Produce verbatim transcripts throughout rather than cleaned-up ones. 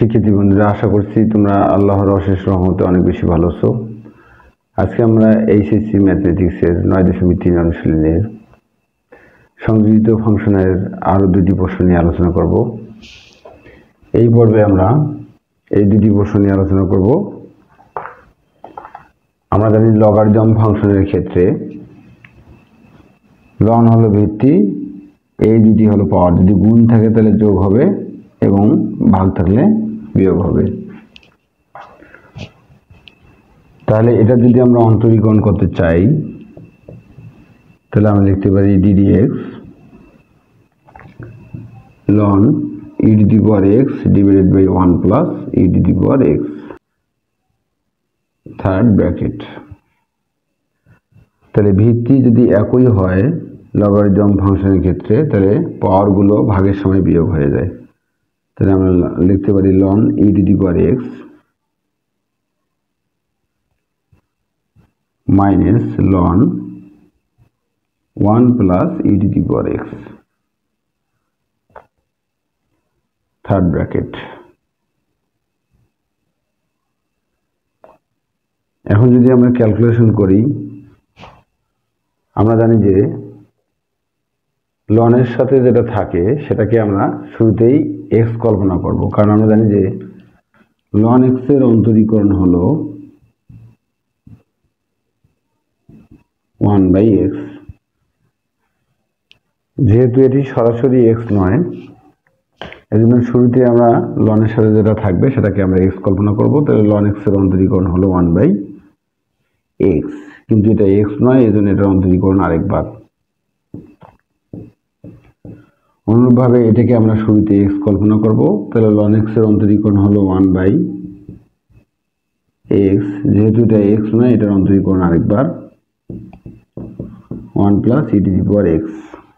শিক্ষার্থী বন্ধুরা, আশা করছি তোমরা আল্লাহর অশেষ রহমতে অনেক বেশি ভালো আছো। আজকে আমরা এইচএসসি ম্যাথমেটিক্সের নয় দশমিক তিন অনুশীলনের সংযোজিত ফাংশনের আরও দুটি প্রশ্ন নিয়ে আলোচনা করব। এই পর্বে আমরা এই দুটি প্রশ্ন নিয়ে আলোচনা করব। আমরা জানি লগারিদম ফাংশনের ক্ষেত্রে লন হলো ভিত্তি, এই দুটি হলো পাওয়ার। যদি গুণ থাকে তাহলে যোগ হবে এবং ভাগ থাকলে বিয়োগ হবে। তাহলে এটা যদি আমরা অন্তরীকরণ করতে চাই তাহলে আমরা লিখতে পারি d d x ln e to the power x divided by one plus e to the power x third bracket. তাহলে ভিত্তি যদি একই হয় লগারিদম ফাংশনের ক্ষেত্রে, তাহলে পাওয়ারগুলো ভাগের সময় বিয়োগ হয়ে যায়। তাহলে আমরা লিখতে পারি ln e to the power x minus ln one plus e to the power x third bracket. এখন যদি আমরা ক্যালকুলেশন করি, আমরা জানি যে লনের সাথে যেটা থাকে সেটাকে আমরা শুরুতেই এক্স কল্পনা করব, কারণ আমরা জানি যে লন এক্স এর অন্তরীকরণ হলো ওয়ান বাই এক্স। যেহেতু এটি সরাসরি এক্স নয়, এজন্য শুরুতে আমরা লনের সাথে যেটা থাকবে সেটাকে আমরা এক্স কল্পনা করব। তাহলে লন এক্স এর অন্তরীকরণ হলো ওয়ান বাই এক্স, কিন্তু এটা এক্স নয়, এজন্য এটার অন্তরীকরণ আরেকবার। অনুরূপভাবে এটাকে আমরা শুরুতে এক্স কল্পনা করব। তাহলে লন এক্স এর অন্তরীকরণ হলো ওয়ান বাই এক্স, যেহেতু এটা এক্স নয়, এটার অন্তরীকরণ আরেকবার one plus e to the power x.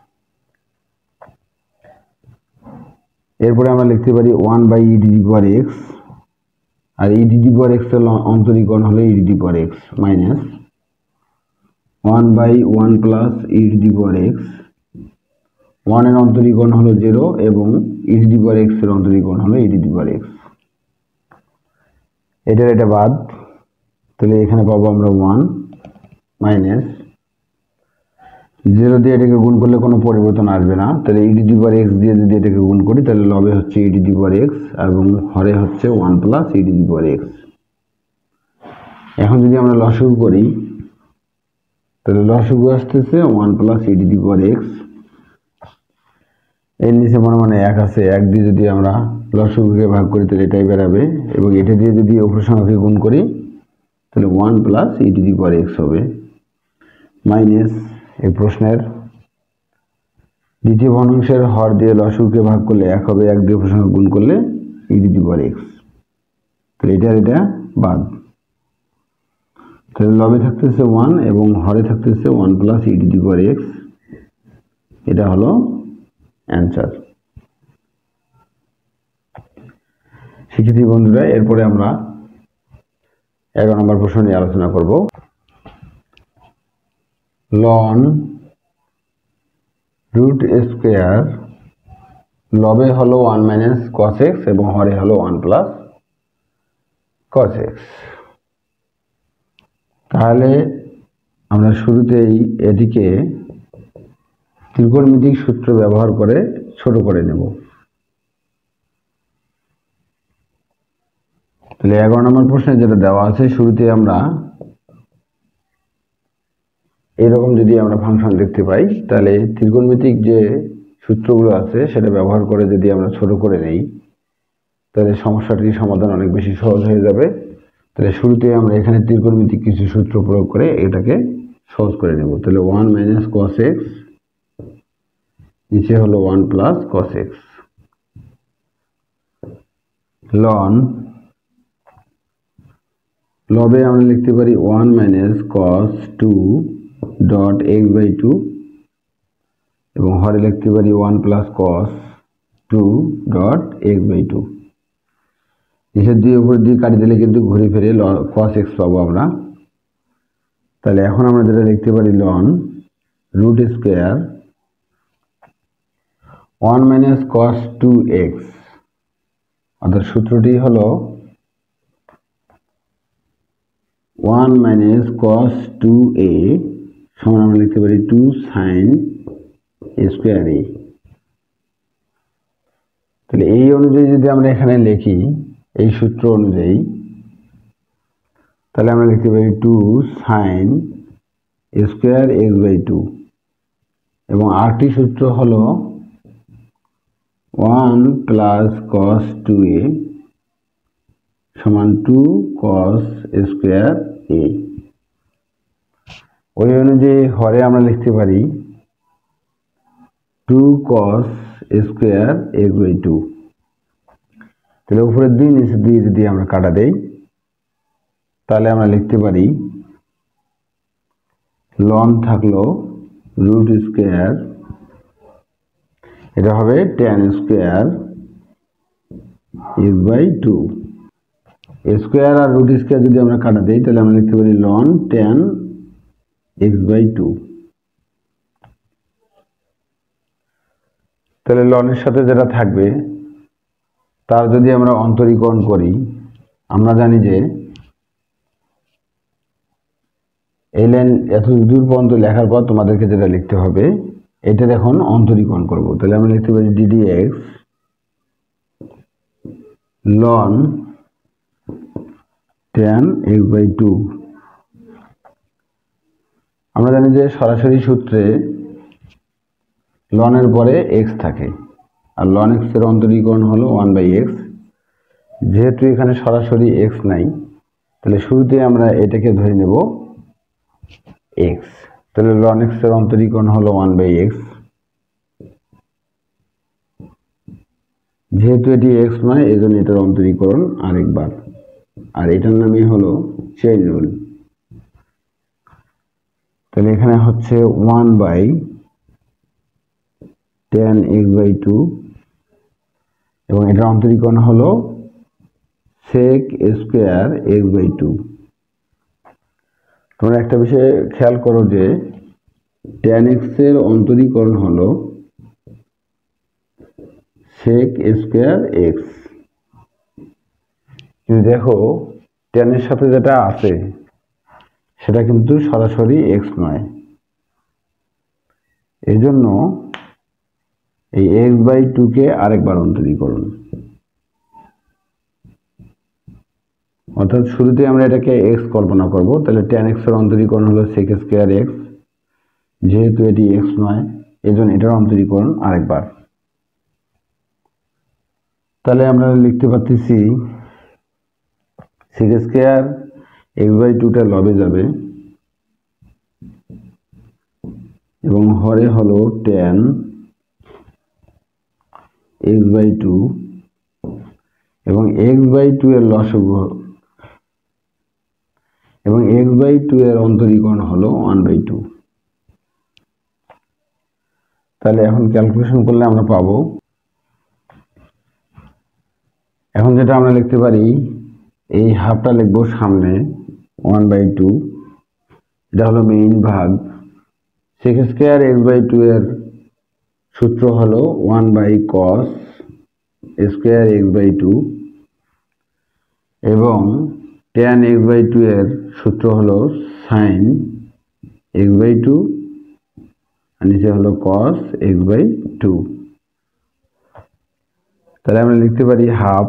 এরপরে আমরা লিখতে পারি one by e to the power x, আর e to the power x এর অন্তরীকরণ হলো e to the power x minus one by one plus e to the power x. One এর অন্তরীকরণ হলো জিরো এবং ই টু দি পাওয়ার এক্স এর অন্তরীকরণ হলো e to the power x. এটার এটা বাদ, তাহলে এখানে পাবো আমরা ওয়ান মাইনাস জিরো দিয়ে এটাকে গুণ করলে কোনো পরিবর্তন আসবে না। তাহলে ই টু দি পাওয়ার এক্স দিয়ে যদি এটাকে গুণ করি তাহলে লবে হচ্ছে ই টু দি পাওয়ার এক্স এবং হরে হচ্ছে one plus e to the power x. এখন যদি আমরা লসাগু করি তাহলে লসাগু আসতেছে one plus e to the power x. এর নিচে মনে মানে এক আছে, এক দিয়ে যদি আমরা লসাগুকে ভাগ করি তাহলে এটাই বেরাবে, এবং এটা দিয়ে যদি অপর সংখ্যাকে গুণ করি তাহলে one plus e to the power x হবে মাইনাস এই প্রশ্নের দ্বিতীয় ভগ্নাংশের হর দিয়ে লসাগুকে ভাগ করলে এক হবে, এক দিয়ে অপর সংখ্যা গুণ করলে ই টু দি পাওয়ার এক্স। তাহলে এটার এটা বাদ। তাহলে লবে থাকতেছে ওয়ান এবং হরে থাকতেছে one plus e to the power x. এটা হলো অ্যান্সার। শিক্ষার্থী বন্ধুরা, এরপরে আমরা এগারো নম্বর প্রশ্ন নিয়ে আলোচনা করব। লন রুট স্কোয়ার লবে হলো ওয়ান মাইনাস কস এক্স এবং হরে হলো ওয়ান প্লাস কস এক্স। তাহলে আমরা শুরুতেই এটিকে ত্রিকোণমিতিক সূত্র ব্যবহার করে ছোট করে নেব। তাহলে এগারো নম্বর প্রশ্নে যেটা দেওয়া আছে, শুরুতে আমরা এইরকম যদি আমরা ফাংশন দেখতে পাই তাহলে ত্রিকোণমিতিক যে সূত্রগুলো আছে সেটা ব্যবহার করে যদি আমরা ছোট করে নেই তাহলে সমস্যাটির সমাধান অনেক বেশি সহজ হয়ে যাবে। তাহলে শুরুতে আমরা এখানে ত্রিকোণমিতিক কিছু সূত্র প্রয়োগ করে এটাকে সহজ করে নেব। তাহলে ওয়ান মাইনাস কস এক্স, নিচে হলো one plus cos x, ln লবে আমরা লিখতে পারি one minus cos two dot x by two এবং হরে লিখতে পারি one plus cos two dot x by two. নিচের দিয়ে উপর দিয়ে কাটি দিলে কিন্তু ঘুরে ফিরে কস এক্স পাবো আমরা। তাহলে এখন আমরা যেটা লিখতে পারি ln root square one minus cos two x অর্থাৎ সূত্রটি হলো one minus cos two a সমান আমরা লিখতে পারি টু সাইন স্কোয়ার এ। তাহলে এই অনুযায়ী যদি আমরা এখানে লিখি এই সূত্র অনুযায়ী, তাহলে আমরা লিখতে পারি two sine square x by two, এবং আরটি সূত্র হলো one plus cos two a সমান টু কস স্কোয়ার এ। ওই অনুযায়ী হরে আমরা লিখতে পারি two cos square x by two. তাহলে উপরে দুই নিচে দুই যদি আমরা কাটা দেই, তাহলে আমরা লিখতে পারি লন থাকলো রুট স্কোয়ার, এটা হবে tan square x by two. Square আর রুট স্কোয়ার যদি আমরা কাটা দিই, তাহলে আমরা লিখতে পারি ln tan x by two. তাহলে লনের সাথে যেটা থাকবে তার যদি আমরা অন্তরীকরণ করি, আমরা জানি যে এই লাইন এত দূর পর্যন্ত লেখার পর তোমাদেরকে যেটা লিখতে হবে, এটা এখন অন্তরীকরণ করব। তাহলে আমরা লিখতে পারি d d x ln tan x by two. আমরা জানি যে সরাসরি সূত্রে লনের পরে এক্স থাকে, আর লন এক্স এর অন্তরীকরণ হলো ওয়ান বাই এক্স। যেহেতু এখানে সরাসরি এক্স নাই, তাহলে শুরুতে আমরা এটাকে ধরে নেব এক্স। তাহলে লন এক্স এর অন্তরীকরণ হলো ওয়ান বাই এক্স। যেহেতু এটি এক্স নয়, এই জন্য এটার অন্তরীকরণ আরেকবার, আর এটার নামই হলো চেইন রুল। তাহলে এখানে হচ্ছে one by tan x by two, এবং এটার অন্তরীকরণ হলো sec square x by two. তোমরা একটা বিষয়ে খেয়াল করো যে টেন এক্স এর অন্তরীকরণ হলো সেক স্কোয়ার এক্স, কিন্তু দেখো টেন এর সাথে যেটা আছে সেটা কিন্তু সরাসরি এক্স নয়। এই জন্য এই এক্স বাই টু কে আরেকবার অন্তরীকরণ, অর্থাৎ শুরুতে আমরা এটাকে এক্স কল্পনা করব। তাহলে টেন এক্স এর অন্তরীকরণ হলো সেক স্কোয়ার এক্স, যেহেতু এটি এক্স নয় এই জন্য এটার অন্তরীকরণ আরেকবার। তাহলে আমরা লিখতে পারতেছি সেক স্কোয়ার এক্স বাই টুটা লবে যাবে, এবং হরে হলো টেন এক্স বাই টু, এবং এক্স বাই টু এর লসাগু, এবং এক্স বাই টু এর অন্তরীকরণ হলো ওয়ান বাই টু। তাহলে এখন ক্যালকুলেশন করলে আমরা পাবো, এখন যেটা আমরা লিখতে পারি এই হাফটা লিখবো সামনে ওয়ান বাই টু, এটা হলো মেইন ভাগ। Sec square x by two এর সূত্র হলো one by cos square x by two, এবং টেন এক্স বাই টু এর সূত্র হলো সাইন এক্স বাই টু, আর নিচে হলো কস এক্স বাই টু। তাহলে আমরা লিখতে পারি হাফ,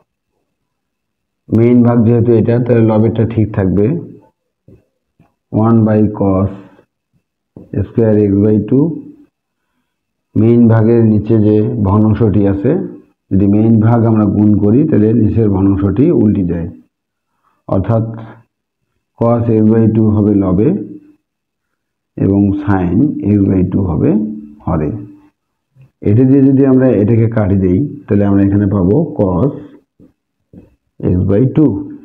মেইন ভাগ যেহেতু এটা, তাহলে লবেরটা ঠিক থাকবে, one by cos square x by two. Main ভাগের নিচে যে ভগ্নাংশটি আছে, যদি মেইন ভাগ আমরা গুণ করি তাহলে নিচের ভগ্নাংশটি উল্টে যায়, অর্থাৎ কস এক্স বাই টু হবে লবে এবং সাইন এক্স বাই টু হবে হরে। এটা দিয়ে যদি আমরা এটাকে কাটি দেই, তাহলে আমরা এখানে পাবো কস এক্স বাই টু।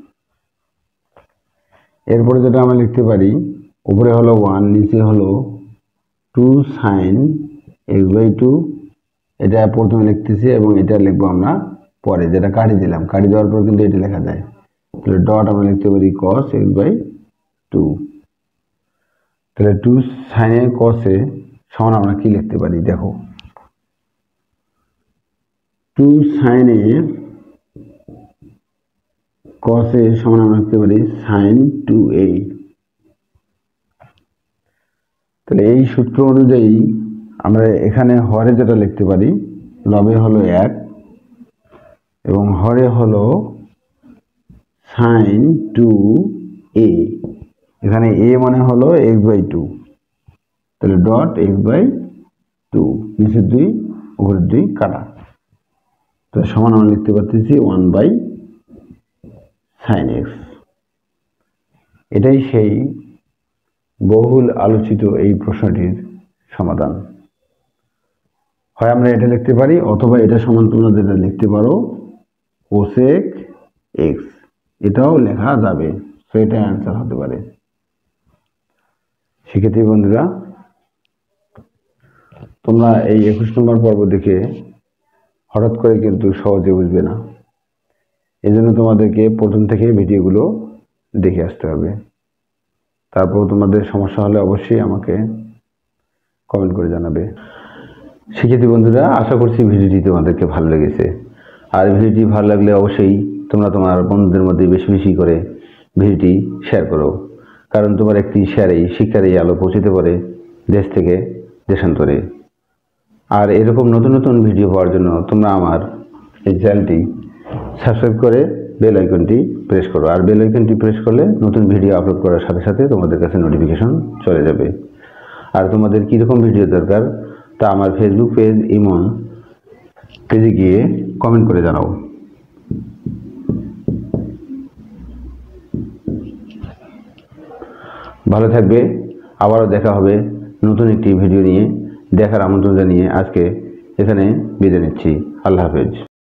এরপরে যেটা আমরা লিখতে পারি, উপরে হলো ওয়ান, নিচে হলো two sine x by two. এটা প্রথমে লিখতেছি এবং এটা লিখবো আমরা পরে, যেটা কাটি দিলাম, কাটি দেওয়ার পর কিন্তু এটা লেখা যায়। তাহলে ডট আমরা লিখতে পারি কস এক্স বাই টু। তাহলে টু সাইনে কসে সমান আমরা কি লিখতে পারি, দেখো টু সাইনে cos a সমান আমরা লিখতে পারি sin টু a। তাহলে এই সূত্র অনুযায়ী আমরা এখানে হরে যেটা লিখতে পারি, লবে হলো এক এবং হরে হলো sin টু a। এখানে a মানে হলো x বাই টু, তাহলে ডট x বাই টু, নিচের দুই উপরের দুই কাটা, তাহলে সমান আমরা লিখতে পারতেছি ওয়ান বাই সাইন এক্স। এটাই সেই বহুল আলোচিত এই প্রশ্নটির সমাধান। হয় আমরা এটা লিখতে পারি অথবা এটা সমান তোমরা যেটা লিখতে পারো কোসেক এক্স, এটাও লেখা যাবে, তো এটা অ্যান্সার হতে পারে। শিক্ষার্থী বন্ধুরা, তোমরা এই একুশ নম্বর পর্ব দেখে হঠাৎ করে কিন্তু সহজে বুঝবে না, এই জন্য তোমাদেরকে প্রথম থেকে ভিডিওগুলো দেখে আসতে হবে। তারপর তোমাদের সমস্যা হলে অবশ্যই আমাকে কমেন্ট করে জানাবে। শিক্ষার্থী বন্ধুরা, আশা করছি ভিডিওটি তোমাদেরকে ভালো লেগেছে। আর ভিডিওটি ভালো লাগলে অবশ্যই তোমরা তোমার বন্ধুদের মধ্যে বেশি বেশি করে ভিডিওটি শেয়ার করো, কারণ তোমার একটি শেয়ারেই শিক্ষার এই আলো পৌঁছতে পারে দেশ থেকে দেশান্তরে। আর এরকম নতুন নতুন ভিডিও পাওয়ার জন্য তোমরা আমার এই চ্যানেলটি সাবস্ক্রাইব করে বেল আইকনটি প্রেস করো। আর বেল আইকনটি প্রেস করলে নতুন ভিডিও আপলোড করার সাথে সাথে তোমাদের কাছে নোটিফিকেশন চলে যাবে। আর তোমাদের কীরকম ভিডিও দরকার তা আমার ফেসবুক পেজ ইমন পেজে গিয়ে কমেন্ট করে জানাও। ভালো থাকবে, আবারও দেখা হবে নতুন একটি ভিডিও নিয়ে। দেখার আমন্ত্রণ জানিয়ে আজকে এখানে বিদায় নিচ্ছি। আল্লাহ হাফেজ।